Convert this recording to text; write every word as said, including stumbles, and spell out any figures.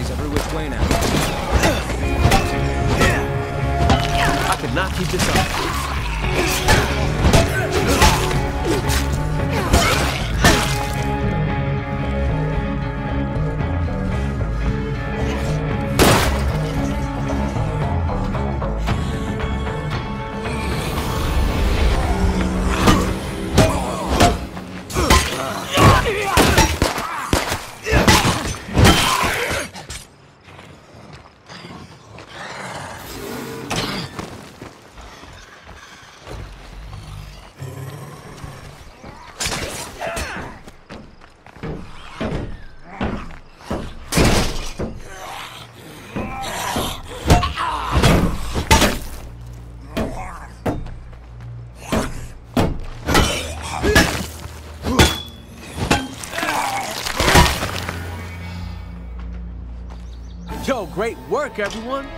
enemies every which way now. I could not keep this up. Yo, great work, everyone!